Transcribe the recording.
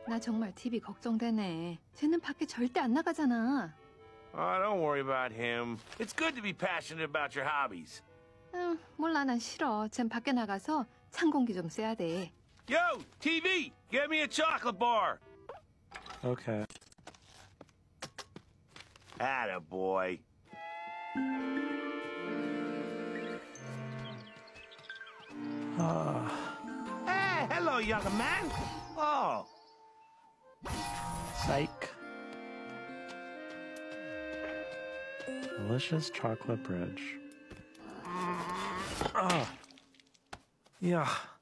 나 정말 TV 걱정되네. 쟤는 밖에 절대 안 나가잖아. Oh, don't worry about him. It's good to be passionate about your hobbies. 응, 몰라, 난 싫어. 쟨 밖에 나가서 찬 공기 좀 쐬야 돼. Yo, TV, get me a chocolate bar. Okay. Attaboy. Hey, hello, young man. Oh. Psych. Delicious chocolate bridge. Yeah.